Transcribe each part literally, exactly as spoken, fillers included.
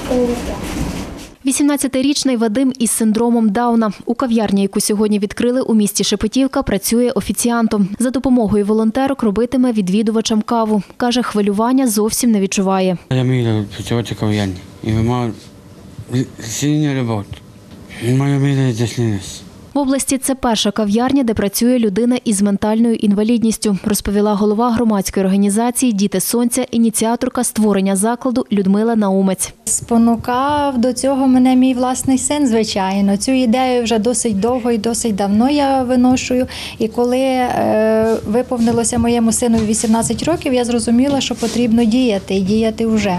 вісімнадцятирічний Вадим із синдромом Дауна. У кав'ярні, яку сьогодні відкрили у місті Шепетівка, працює офіціантом. За допомогою волонтерок робитиме відвідувачам каву. Каже, хвилювання зовсім не відчуває. Я мрію працювати в кав'ярні і маю сильну роботу. Моя мрія здійснилась. В області це перша кав'ярня, де працює людина із ментальною інвалідністю, розповіла голова громадської організації «Діти сонця», ініціаторка створення закладу Людмила Наумець. Спонукав до цього мене мій власний син, звичайно. Цю ідею вже досить довго і досить давно я виношую. І коли е, виповнилося моєму сину вісімнадцять років, я зрозуміла, що потрібно діяти, і діяти вже.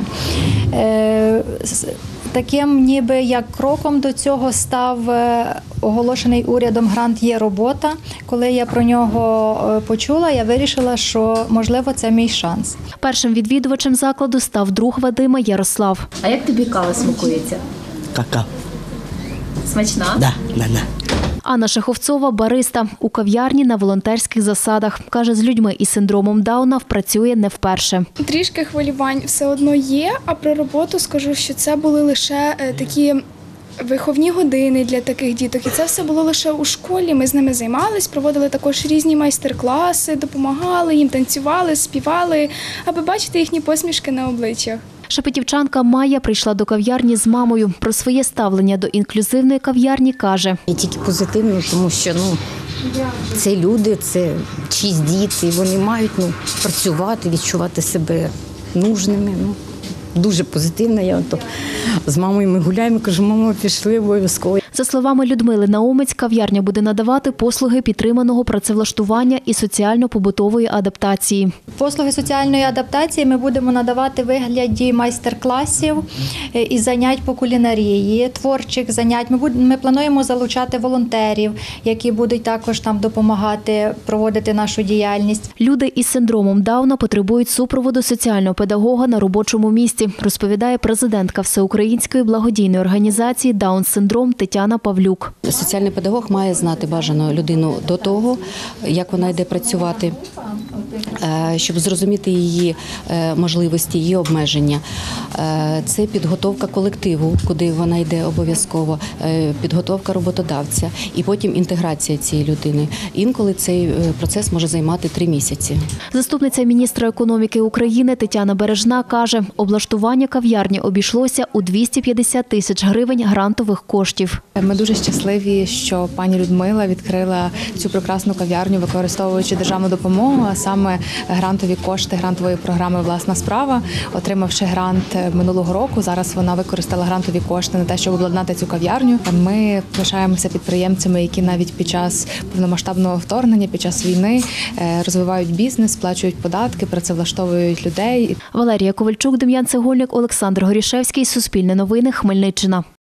Е, Таким ніби як кроком до цього став оголошений урядом грант «Є робота». Коли я про нього почула, я вирішила, що, можливо, це мій шанс. Першим відвідувачем закладу став друг Вадима Ярослав. А як тобі кава смакується? Кака. Смачна? Да, да, да. Анна Шаховцова – бариста. У кав'ярні на волонтерських засадах. Каже, з людьми із синдромом Дауна працює не вперше. Трішки хвилювань все одно є, а про роботу скажу, що це були лише такі виховні години для таких діток. І це все було лише у школі. Ми з ними займались, проводили також різні майстер-класи, допомагали їм, танцювали, співали, аби бачити їхні посмішки на обличчях. Шепетівчанка Майя прийшла до кав'ярні з мамою. Про своє ставлення до інклюзивної кав'ярні каже. І тільки позитивно, тому що ну, це люди, це чиїсь діти, вони мають ну, працювати, відчувати себе нужними. Ну, дуже позитивно. Я ото з мамою ми гуляємо, кажу, мамо, пішли обов'язково. За словами Людмили Наумець, кав'ярня буде надавати послуги підтриманого працевлаштування і соціально-побутової адаптації. Послуги соціальної адаптації ми будемо надавати в вигляді майстер-класів і занять по кулінарії, творчих занять. Ми, будемо, ми плануємо залучати волонтерів, які будуть також там допомагати проводити нашу діяльність. Люди із синдромом Дауна потребують супроводу соціального педагога на робочому місці, розповідає президентка Всеукраїнської благодійної організації «Даун-синдром» Тетяна Павлюк. Соціальний педагог має знати бажану людину до того, як вона йде працювати, щоб зрозуміти її можливості, її обмеження. Це підготовка колективу, куди вона йде обов'язково, підготовка роботодавця і потім інтеграція цієї людини. Інколи цей процес може займати три місяці. Заступниця міністра економіки України Тетяна Бережна каже, облаштування кав'ярні обійшлося у двісті п'ятдесят тисяч гривень грантових коштів. Ми дуже щасливі, що пані Людмила відкрила цю прекрасну кав'ярню, використовуючи державну допомогу, а саме грантові кошти грантової програми «Власна справа». Отримавши грант минулого року, зараз вона використала грантові кошти на те, щоб обладнати цю кав'ярню. Ми пишаємося підприємцями, які навіть під час повномасштабного вторгнення, під час війни розвивають бізнес, сплачують податки, працевлаштовують людей. Валерія Ковальчук, Дем'ян Цегольник, Олександр Горішевський. Суспільне новини. Хмельниччина.